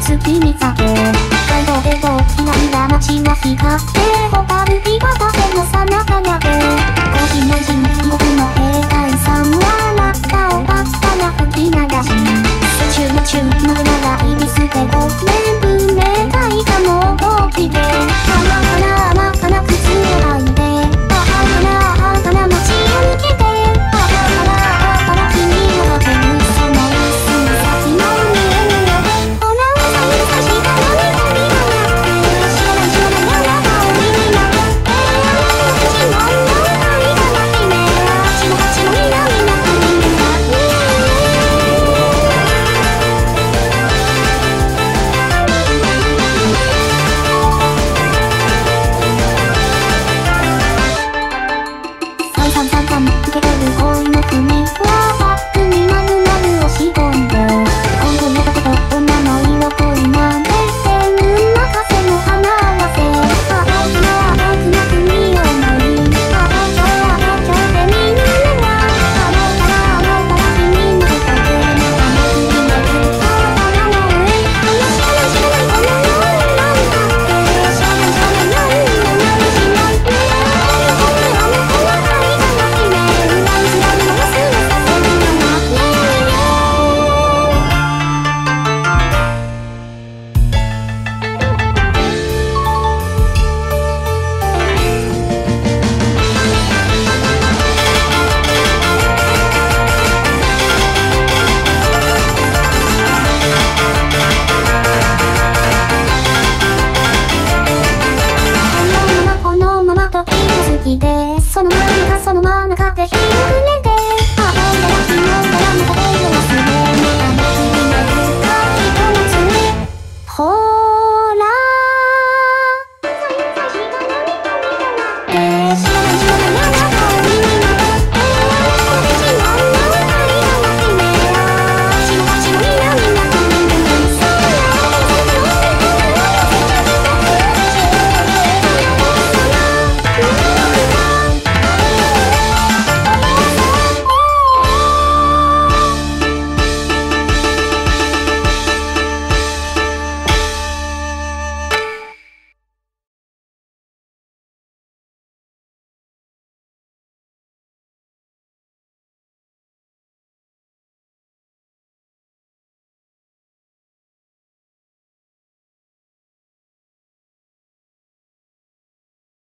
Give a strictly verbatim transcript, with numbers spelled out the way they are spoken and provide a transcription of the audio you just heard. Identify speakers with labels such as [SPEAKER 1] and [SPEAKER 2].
[SPEAKER 1] 月見酒街道でとひらひら街が光ってホタル日畑のさなかなでコーヒーの人僕の兵隊さんはラッパをバッタが吹き流し宇宙の宙の裏がイビスでごめん文明体がもう大きで甘かな甘かな靴を履いてあはなあはな街を抜けてあはなあはな君をかけるその一寸先の見えるよほらうさうさしたのに旅がなくて知らない知らないあなたを見になってあなたの口のの愛がなきめあっちもこっちもみなみな国でさサンサンサン受け取る恋の踏みはバックに丸々押し込んで今後の男と女の色恋なんて天運任せの花合わせああ僕のあ僕の国を守りああ今日ああ今日でみんながあのからあのから君の人であの国でああの上あの知らない知らないこの世になんだって知らない知らないなんにもないしないねあの子あの子は愛がなきめうらうつらうの忘れさせるよなねこのままこのまま時が過ぎてその真ん中その真ん中で日が暮れてあほんだら昨日からまた手を忘れあの日に巡った人の爪ほーら知らない知らない